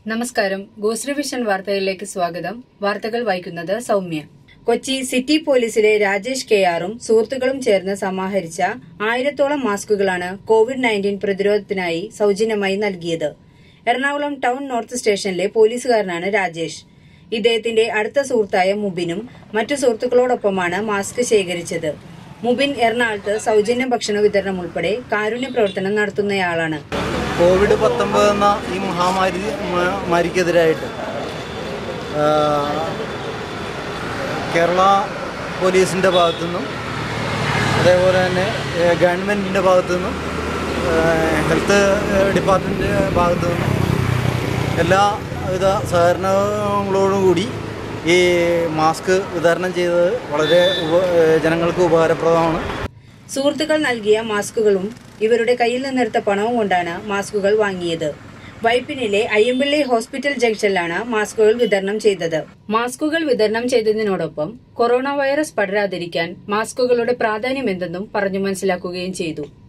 നമസ്കാരം. ഗോശ്രീ വിഷൻ വാർത്തകളിലേക്ക് സ്വാഗതം. വാർത്തകൾ വായിക്കുന്നത് സൗമ്യ. കൊച്ചി സിറ്റി പോലീസിലെ രാജേഷ് കെആറും സുഹൃത്തുക്കളും ചേർന്ന് സമാഹരിച്ച 1000-ഓളം മാസ്കുകളാണ് കോവിഡ്-19 പ്രതിരോധത്തിനായി സൌജന്യമായി നൽകിയത്. എറണാകുളം ടൌൺ നോർത്ത് സ്റ്റേഷനിലെ പോലീസുകാരനാണ് രാജേഷ്. ഇദ്ദേഹത്തിന്റെ അടുത്ത സുഹൃത്തായ മുബിനും മറ്റു സുഹൃത്തുക്കളോടൊപ്പമാണ് മാസ്ക് ശേഖരിച്ചത്. മുബിൻ എറണാകുളത്ത് സൌജന്യ ഭക്ഷണ വിതരണം ഉൾപ്പെടെ കാരുണ്യ പ്രവർത്തനം നടത്തുന്നയാളാണ്. കോവിഡ്-19 എന്ന ഈ മഹാമാരിക്കെതിരായിട്ട് കേരള പോലീസിൻ്റെ ഭാഗത്തുനിന്നും അതേപോലെ തന്നെ ഗവൺമെൻറ്റിൻ്റെ ഭാഗത്തുനിന്നും ഹെൽത്ത് ഡിപ്പാർട്ട്മെൻറ്റിൻ്റെ ഭാഗത്തു നിന്നും എല്ലാവിധ സഹകരണങ്ങളോടും കൂടി ഈ മാസ്ക് വിതരണം ചെയ്തത് വളരെ ജനങ്ങൾക്ക് ഉപകാരപ്രദമാണ്. സുഹൃത്തുക്കൾ നൽകിയ മാസ്കുകളും ഇവരുടെ കയ്യിൽ നിന്നെടുത്ത പണവും കൊണ്ടാണ് മാസ്കുകൾ വാങ്ങിയത്. വൈപ്പിനിലെ അയ്യമ്പിള്ളി ഹോസ്പിറ്റൽ ജംഗ്ഷനിലാണ് മാസ്കുകൾ വിതരണം ചെയ്തത്. മാസ്കുകൾ വിതരണം ചെയ്തതിനോടൊപ്പം കൊറോണ വൈറസ് പടരാതിരിക്കാൻ മാസ്കുകളുടെ പ്രാധാന്യം എന്തെന്നും പറഞ്ഞു മനസ്സിലാക്കുകയും ചെയ്തു.